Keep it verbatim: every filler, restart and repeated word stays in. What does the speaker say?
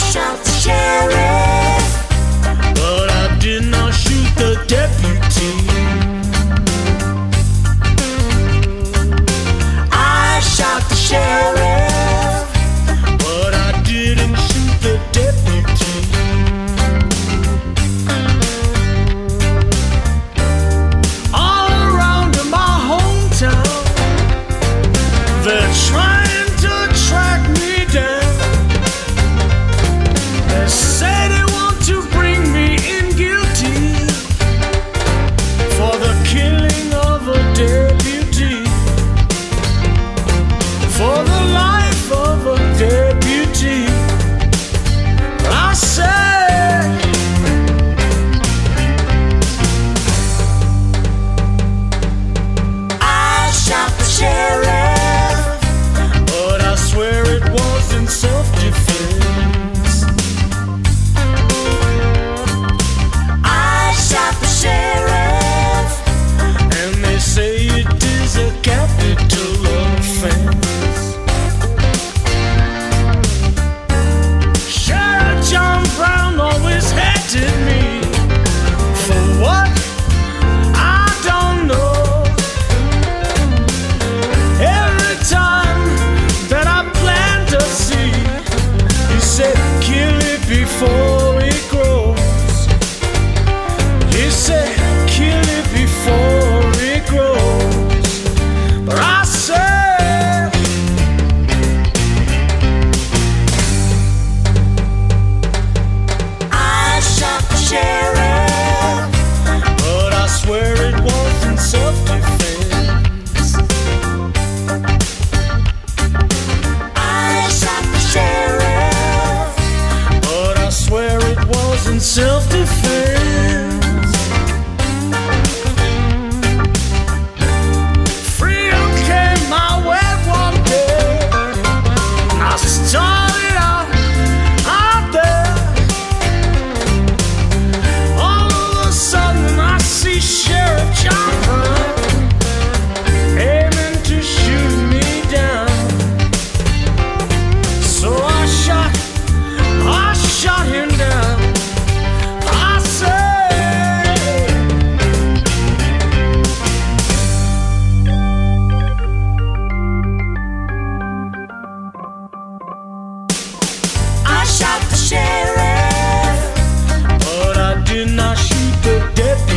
shot the sheriff, but I did not shoot the deputy. I shot the sheriff, but I didn't shoot the deputy. All around in my hometown, they're trying to track me down. They say they want to bring me in guilty for the killing of a deputy, for the life of a deputy. But I say, I shot the sheriff, but I swear it was in self-defense. I shot the sheriff, And they say it is a capital offense. Sheriff John Brown always hated me. For what? I don't know. Every time that I plant a seed, he said, kill it before it grows. He said, kill it before it grows. But I said, I shot the sheriff, but I swear it was in self-defense. I shot the sheriff, But I swear it was in self-defense. Freedom came my way one day. I started out out there. All of a sudden I see Sheriff John Brown aiming to shoot me down. So I shot, I shot him down. I say, I shot the sheriff, but I did not shoot the deputy.